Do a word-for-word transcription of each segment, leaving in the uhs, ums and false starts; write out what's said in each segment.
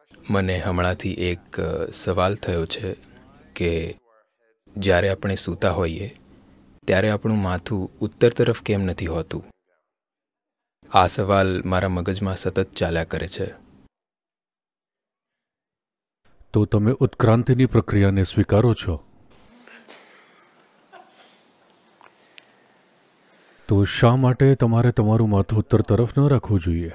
મને હમણાંથી એક અ, સવાલ થયો છે કે જ્યારે આપણે સૂતા હોઈએ ત્યારે આપણું માથું ઉત્તર તરફ કેમ નથી હોતું. આ સવાલ મારા મગજમાં સતત ચાલ્યા કરે છે. તો તમે ઉત્ક્રાંતિની પ્રક્રિયાને સ્વીકારો છો? તો શા માટે તમારે તમારું માથું ઉત્તર તરફ ન રાખવું જોઈએ?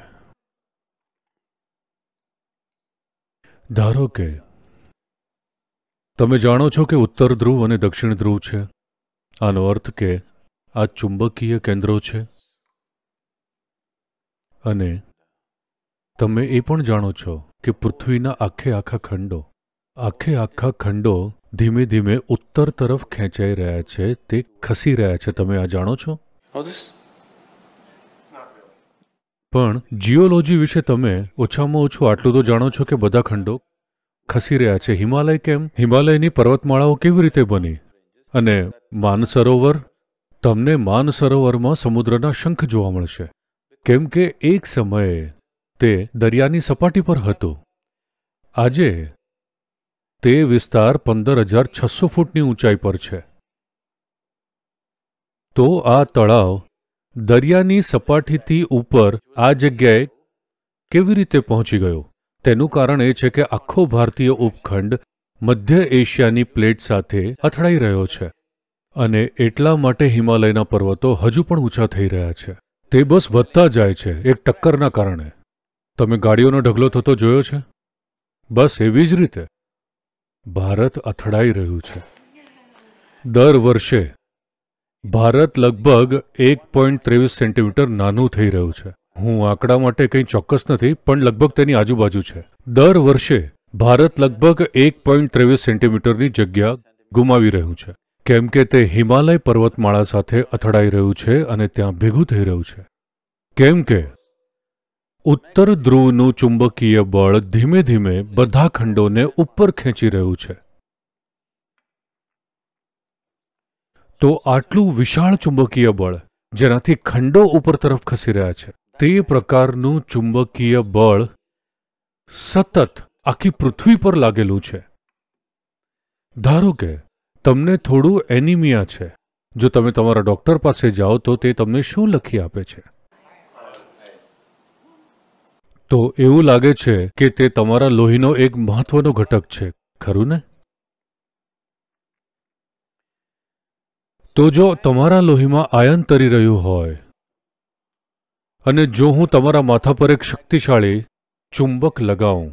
ધારો કે તમે જાણો છો કે ઉત્તર ધ્રુવ અને દક્ષિણ ધ્રુવ છે. આનો અર્થ કે આ ચુંબકીય કેન્દ્રો છે. અને તમે એ પણ જાણો છો કે પૃથ્વીના આખે આખા ખંડો આખે આખા ખંડો ધીમે ધીમે ઉત્તર તરફ ખેંચાઈ રહ્યા છે, તે ખસી રહ્યા છે. તમે આ જાણો છો? પણ જીઓલોજી વિશે તમે ઓછામાં ઓછું આટલું તો જાણો છો કે બધા ખંડો ખસી રહ્યા છે. હિમાલય કેમ? હિમાલયની પર્વતમાળાઓ કેવી રીતે બની? અને માનસરોવર, તમને માનસરોવરમાં સમુદ્રના શંખ જોવા મળશે, કેમ કે એક સમયે તે દરિયાની સપાટી પર હતું. આજે તે વિસ્તાર પંદર હજાર છસો ફૂટની ઊંચાઈ પર છે. તો આ તળાવ દરિયાની સપાટીથી ઉપર આ જગ્યાએ કેવી રીતે પહોંચી ગયો? તેનું કારણ એ છે કે આખો ભારતીય ઉપખંડ મધ્ય એશિયાની પ્લેટ સાથે અથડાઈ રહ્યો છે. અને એટલા માટે હિમાલયના પર્વતો હજુ પણ ઊંચા થઈ રહ્યા છે. તે બસ વધતા જાય છે એક ટક્કરના કારણે. તમે ગાડીઓનો ઢગલો થતો જોયો છે? બસ એવી જ રીતે ભારત અથડાઈ રહ્યું છે. દર વર્ષે ભારત લગભગ એક પોઈન્ટ ત્રેવીસ સેન્ટીમીટર નાનું થઈ રહ્યું છે. હું આંકડા માટે કંઈ ચોક્કસ નથી, પણ લગભગ તેની આજુબાજુ છે. દર વર્ષે ભારત લગભગ એક પોઈન્ટ ત્રેવીસ સેન્ટીમીટરની જગ્યા ગુમાવી રહ્યું છે, કેમ કે તે હિમાલય પર્વતમાળા સાથે અથડાઈ રહ્યું છે અને ત્યાં ભેગું થઈ રહ્યું છે. કેમ કે ઉત્તર ધ્રુવનું ચુંબકીય બળ ધીમે ધીમે બધા ખંડોને ઉપર ખેંચી રહ્યું છે. તો આટલું વિશાળ ચુંબકીય બળ, જેનાથી ખંડો ઉપર તરફ ખસી રહ્યા છે, તે પ્રકારનું ચુંબકીય બળ સતત આખી પૃથ્વી પર લાગેલું છે. ધારો કે તમને થોડું એનિમિયા છે. જો તમે તમારા ડોક્ટર પાસે જાઓ તો તે તમને શું લખી આપે છે? તો એવું લાગે છે કે તે તમારા લોહીનો એક મહત્વનો ઘટક છે, ખરું ને? તો જો તમારા લોહીમાં આયન તરી રહ્યું હોય અને જો હું તમારા માથા પર એક શક્તિશાળી ચુંબક લગાવું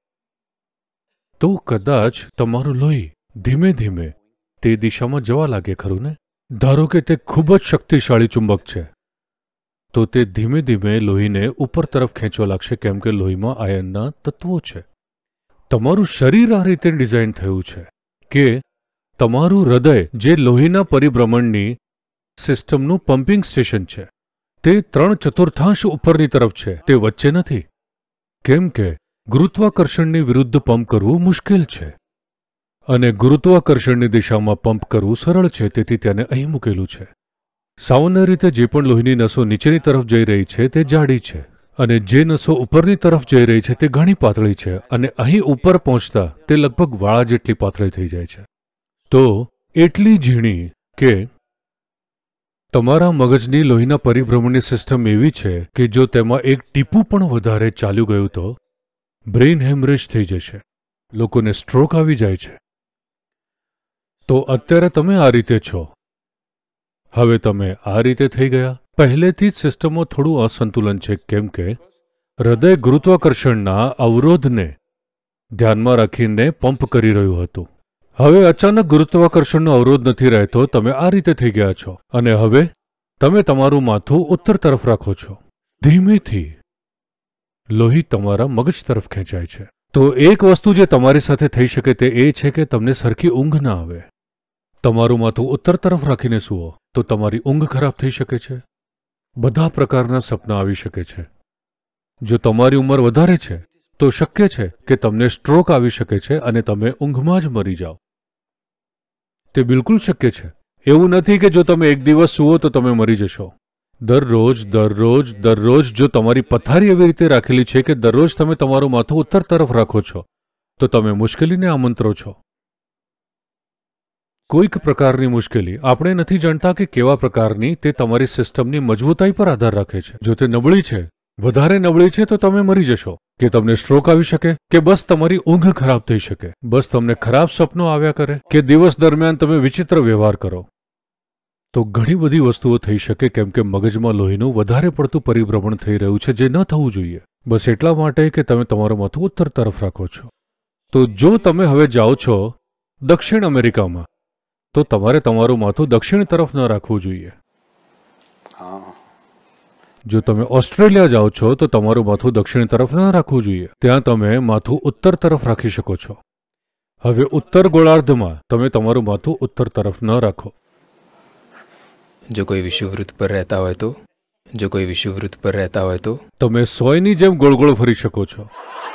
તો કદાચ તમારું લોહી ધીમે ધીમે તે દિશામાં જવા લાગે, ખરું ને? ધારો કે તે ખૂબ જ શક્તિશાળી ચુંબક છે, તો તે ધીમે ધીમે લોહીને ઉપર તરફ ખેંચવા લાગશે, કેમ કે લોહીમાં આયનના તત્વો છે. તમારું શરીર આ રીતે ડિઝાઇન થયું છે કે તમારું હૃદય, જે લોહીના પરિભ્રમણની સિસ્ટમનું પમ્પિંગ સ્ટેશન છે, તે ત્રણ ચતુર્થાંશ ઉપરની તરફ છે, તે વચ્ચે નથી. કેમ કે ગુરુત્વાકર્ષણની વિરુદ્ધ પંપ કરવું મુશ્કેલ છે અને ગુરુત્વાકર્ષણની દિશામાં પંપ કરવું સરળ છે, તેથી તેને અહીં મૂકેલું છે. સામાન્ય રીતે જે પણ લોહીની નસો નીચેની તરફ જઈ રહી છે તે જાડી છે અને જે નસો ઉપરની તરફ જઈ રહી છે તે ઘણી પાતળી છે, અને અહીં ઉપર પહોંચતા તે લગભગ વાળા જેટલી પાતળી થઈ જાય છે. તો એટલી ઝીણી કે તમારા મગજની લોહીના પરિભ્રમણની સિસ્ટમ એવી છે કે જો તેમાં એક ટીપું પણ વધારે ચાલ્યું ગયું તો બ્રેઇન હેમરેજ થઈ જશે, લોકોને સ્ટ્રોક આવી જાય છે. તો અત્યારે તમે આ રીતે છો. હવે તમે આ રીતે થઈ ગયા. પહેલેથી જ સિસ્ટમમાં થોડું અસંતુલન છે, કેમ કે હૃદય ગુરુત્વાકર્ષણના અવરોધને ધ્યાનમાં રાખીને પંપ કરી રહ્યું હતું. હવે અચાનક ગુરુત્વાકર્ષણનો અવરોધ નથી રહેતો, તમે આ રીતે થઈ ગયા છો અને હવે તમે તમારું માથું ઉત્તર તરફ રાખો છો. ધીમેથી લોહી તમારા મગજ તરફ ખેંચાય છે. તો એક વસ્તુ જે તમારી સાથે થઈ શકે તે એ છે કે તમને સરખી ઊંઘ ના આવે. તમારું માથું ઉત્તર તરફ રાખીને સૂવો તો તમારી ઊંઘ ખરાબ થઈ શકે છે. બધા પ્રકારના સપના આવી શકે છે. જો તમારી ઉંમર વધારે છે તો શક્ય છે કે તમને સ્ટ્રોક આવી શકે છે અને તમે ઊંઘમાં જ મરી જાઓ. તે બિલકુલ શક્ય છે. એવું નથી કે જો તમે એક દિવસ સૂવો તો તમે મરી જશો. દરરોજ દરરોજ દરરોજ જો તમારી પથારી એવી રીતે રાખેલી છે કે દરરોજ તમે તમારું માથું ઉત્તર તરફ રાખો છો, તો તમે મુશ્કેલીને આમંત્રો છો. કોઈક પ્રકારની મુશ્કેલી, આપણે નથી જાણતા કે કેવા પ્રકારની, તે તમારી સિસ્ટમની મજબૂતાઈ પર આધાર રાખે છે. જો તે નબળી છે, વધારે નબળી છે, તો તમે મરી જશો, કે તમને સ્ટ્રોક આવી શકે, કે બસ તમારી ઊંઘ ખરાબ થઈ શકે, બસ તમને ખરાબ સપનો આવ્યા કરે, કે દિવસ દરમિયાન તમે વિચિત્ર વ્યવહાર કરો. તો ઘણી બધી વસ્તુઓ થઈ શકે, કેમ કે મગજમાં લોહીનું વધારે પડતું પરિભ્રમણ થઈ રહ્યું છે, જે ન થવું જોઈએ. બસ એટલા માટે કે તમે તમારું માથું ઉત્તર તરફ રાખો છો. તો જો તમે હવે જાઓ છો દક્ષિણ અમેરિકામાં, તો તમારે તમારું માથું દક્ષિણ તરફ ન રાખવું જોઈએ. જો તમે ઓસ્ટ્રેલિયા જાઓ છો, તો તમારું માથું દક્ષિણ તરફ ન રાખવું જોઈએ. ત્યાં તમે માથું ઉત્તર તરફ રાખી શકો છો. હવે ઉત્તર ગોળાર્ધમાં તમે તમારું માથું ઉત્તર તરફ ન રાખો. જો કોઈ વિષુવવૃત્ત પર રહેતા હોય તો જો કોઈ વિષુવવૃત્ત પર રહેતા હોય તો તમે સોયની જેમ ગોળ ગોળ ફરી શકો છો.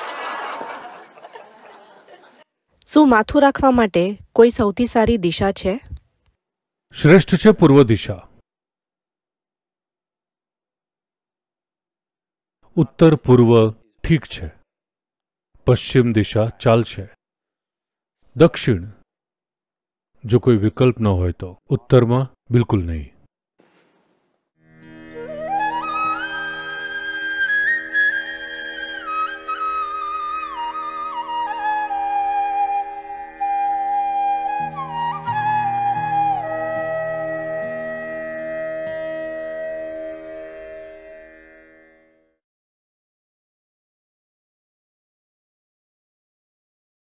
શું માથું રાખવા માટે કોઈ સૌથી સારી દિશા છે? શ્રેષ્ઠ છે પૂર્વ દિશા. ઉત્તર પૂર્વ ઠીક છે, પશ્ચિમ દિશા ચાલશે. દક્ષિણ જો કોઈ વિકલ્પ ન હોય તો, ઉત્તરમાં બિલકુલ નહીં.